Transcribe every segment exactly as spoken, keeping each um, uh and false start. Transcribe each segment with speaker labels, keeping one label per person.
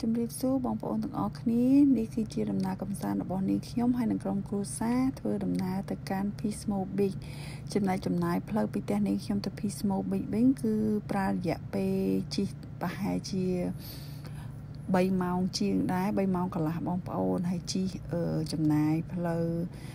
Speaker 1: ជំរាបសួរបងប្អូនទាំងអស់គ្នានេះគឺជាដំណើរកម្សាន្តរបស់នាងខ្ញុំហើយនឹងក្រុមគ្រួសារធ្វើដំណើរទៅកាន់ Pismo Beach ចំណែកចំណាយផ្លូវពីផ្ទះនាងខ្ញុំទៅ Pismo Beach វិញគឺប្រើរយៈពេលជិះប្រហែលជា3ម៉ោងជាងដែរ3ម៉ោងកន្លះបងប្អូនហើយជិះចំណាយផ្លូវ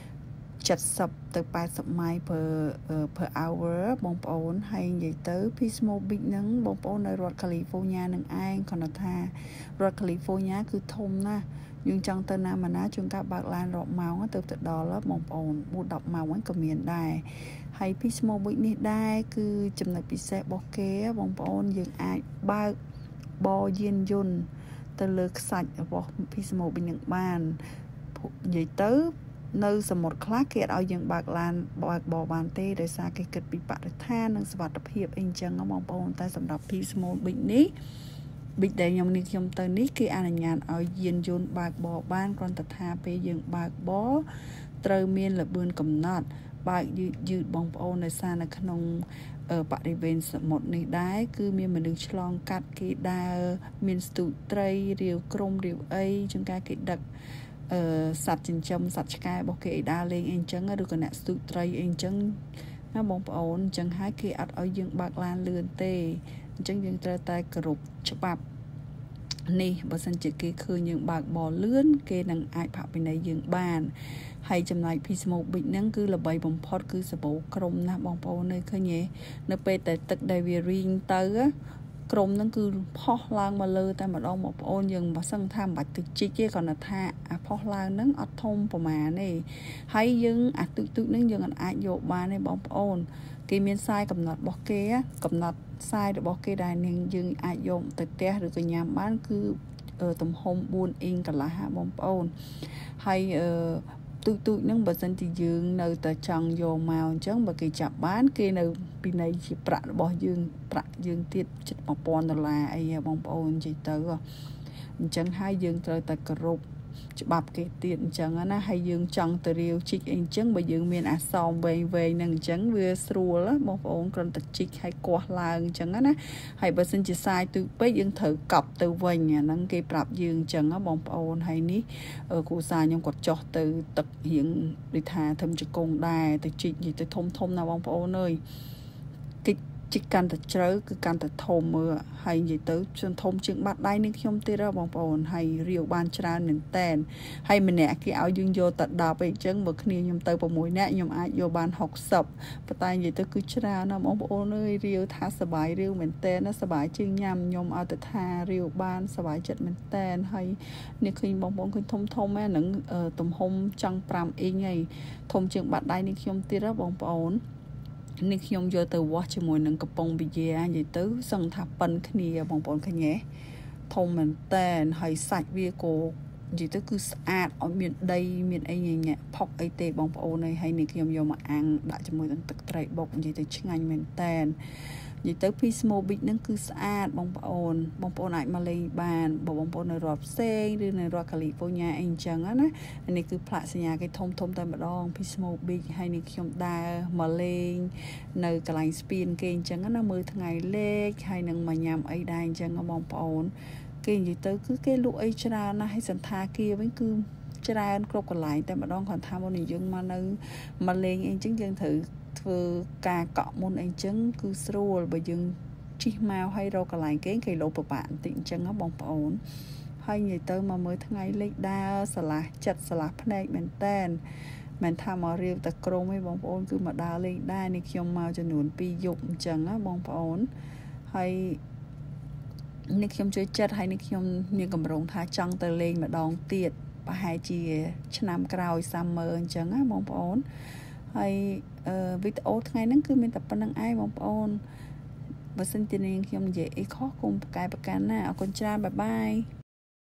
Speaker 1: 70ទៅ80 ម៉ាយល៍ per per hour បងប្អូនហើយនិយាយទៅ Pismo Beach ហ្នឹងបងប្អូននៅរដ្ឋ California នឹងឯងគាត់ថារដ្ឋ California គឺធំណាស់យើងចង់ទៅណាមកណាជួនកាលបើកឡានរាប់ម៉ោងទៅទៅដល់បងប្អូនbốn đến mườiម៉ោងហ្នឹងក៏មានដែរហើយ Pismo Beach នេះដែរគឺចំណុចពិសេសរបស់គេបងប្អូនយើងអាចបើកបរយានយន្តទៅលើខ្សាច់របស់ Pismo Beach នឹងបាននិយាយទៅនៅសមុទ្រខ្លះគេអត់ឲ្យយើងបើកឡានបើកបរបានទេដោយសារគេគិតពីបរិស្ថាននិងសុវត្ថិភាពអីចឹងបងប្អូនតែសម្រាប់ Pismo Beach នេះ Beach ដែលខ្ញុំនេះខ្ញុំទៅនេះគេអនុញ្ញាតឲ្យយានយន្តបើកបរបានគ្រាន់តែថាពេលយើងបើកបរត្រូវមានល្បឿនកំណត់បើកយឺតយឺតបងប្អូនដោយសារនៅក្នុងបរិវេណសមុទ្រនេះដែរគឺមានមនុស្សឆ្លងកាត់គេដើរមានស្ទូចត្រីរាវក្រុមរាវអីជួនកាលគេដឹកអឺសត្វចិញ្ចឹមសត្វឆ្កែរបស់គេឲ្យដើរលេងអីអញ្ចឹងឬក៏អ្នកស្ទូចត្រីអីអញ្ចឹងណាបងប្អូនអញ្ចឹងហើយគេអត់ឲ្យយើងបើកឡានលឿនទេអញ្ចឹងយើងត្រូវតែគោរពច្បាប់នេះបើសិនជាគេឃើញយើងបើកបរលឿនគេនឹងអាចផាកពិន័យយើងបានហើយចំណែក Pismo Beach ហ្នឹងគឺល្បីបំផុតគឺសាប៊ូក្រុមណាស់បងប្អូននៅឃើញទេនៅពេលតែទឹកដែលវារីងទៅក្រុមហ្នឹងគឺផុសឡើងមកលើតែម្ដងបងប្អូនយើងបើសិនថាមិនបាច់ទឹកជីកទេគ្រាន់តែថាអាផុសឡើងហ្នឹងអត់ធំប្រមាណទេហើយយើងអាទឹកទឹកហ្នឹងយើងអាចយកបានទេបងប្អូនគេមានខ្សែកំណត់របស់គេកំណត់ខ្សែរបស់គេដែលយើងអាចយកទៅផ្ទះឬក៏ញ៉ាំបានគឺទំហំbốnអ៊ីងកន្លះបងប្អូនហើយអឺទូចទូចហ្នឹងបើសិនជាយើងនៅតែចង់យកមកអញ្ចឹងបើគេចាប់បានគេនៅពីនៃជាប្រាក់របស់យើងប្រាក់យើងទៀតជិតone thousandដុល្លារអីបងប្អូននិយាយទៅអញ្ចឹងហើយយើងត្រូវតែគោរពច្បាប់គេទៀតអញ្ចឹងណាហើយយើងចង់ទៅរាវជីកអីអញ្ចឹងបើយើងមានអាសមវែងវែងហ្នឹងអញ្ចឹងវាស្រួលបងប្អូនគ្រាន់តែជីកឲ្យគាស់ឡើងអញ្ចឹងណាហើយបើសិនជាសាយទូចពេកយើងត្រូវកប់ទៅវិញអាហ្នឹងគេប្រាប់យើងអញ្ចឹងបងប្អូនហើយនេះគ្រូសាខ្ញុំគាត់ចោះទៅទឹករៀងដូចថាធំជង្គង់ដែរទៅជីកនិយាយទៅធំធំណាបងប្អូនអើយគេជីកកាន់តែជ្រៅគឺកាន់តែធំមើលហើយនិយាយទៅជន់ធំជាងបាត់ដៃនឹងខ្ញុំទៀតបងប្អូនហើយរាវបានច្រើនមែនតែនហើយម្នាក់គេឲ្យយើងយកតែtenអីចឹងបើគ្នាខ្ញុំទៅsixនាក់ខ្ញុំអាចយកបានsixtyប៉ុន្តែនិយាយទៅគឺច្រើនណាបងប្អូនអើយរាវថាសบายរាវមែនតែនណាសบายជាងញ៉ាំខ្ញុំឲ្យទៅថារាវបានសบายចិត្តមែនតែនហើយនេះឃើញបងប្អូនឃើញធំធំហ្នឹងទំហំចង់fiveអ៊ីងហើយធំជាងបាត់ដៃនេះខ្ញុំទៀតបងប្អូននេះខ្ញុំយកទៅវាស់ជាមួយនឹងកំប៉ុងវិយានិយាយទៅសឹងថាប៉ិនគ្នាបងប្អូនឃើញទេធំមែនតែនហើយសាច់វាក៏និយាយទៅគឺស្អាតអត់មានដីមានអីញ៉ាក់ផុកអីទេបងប្អូនហើយនេះខ្ញុំយកមកអាំងដាក់ជាមួយនឹងទឹកត្រីបុកនិយាយទៅឆ្ងាញ់មែនតែននិយាយទៅ Pismo Beach ហ្នឹងគឺស្អាតបងប្អូនបងប្អូនអាចមកលេងបានបើបងប្អូននៅរដ្ឋផ្សេងឬនៅរដ្ឋ California អីអញ្ចឹងណានេះគឺផ្លាកសញ្ញាគេធំធំតែម្ដង Pismo Beach ហើយនេះខ្ញុំដើរមកលេងនៅកន្លែងស្ពានគេអញ្ចឹងណាមើលថ្ងៃលិចហើយនឹងមកញ៉ាំអីដែរអញ្ចឹងបងប្អូនគេនិយាយទៅគឺគេលក់អីច្រើនណាស់ហើយសន្តាគារវិញគឺច្រើនគ្រប់កន្លែងតែម្ដងគាត់ថាមុនយើងមកនៅមកលេងអីអញ្ចឹងយើងត្រូវធ្វើការកក់មុនអីចឹងគឺស្រួលបើយើងជិះមកហើយរកកន្លែងគេគេលោពិបាកបន្តិចអញ្ចឹងបងប្អូនហើយនិយាយទៅមកមើលថ្ងៃលិចដើរស្រឡះចិត្តស្រឡះភ្នែកមែនតែនមិនថាមករៀបតែក្រុមឯងបងប្អូនគឺមកដើរលេងដែរនេះខ្ញុំមកចំនួនtwoយប់អញ្ចឹងណាបងប្អូនហើយនេះខ្ញុំជួយចិត្តហើយនេះខ្ញុំមានកម្រងថាចង់ទៅលេងម្ដងទៀតប្រហែលជាឆ្នាំក្រោយ summer អញ្ចឹងណាបងប្អូនហើយវីដេអូថ្ងៃហ្នឹងគឺមានតែប៉ុណ្្នឹងឯងបងប្អូនបើសិនជានាងខ្ញុំនិយាយអីខុសកុំប្រកែកប្រកាន់ណាអរគុណច្រើនបាយបាយ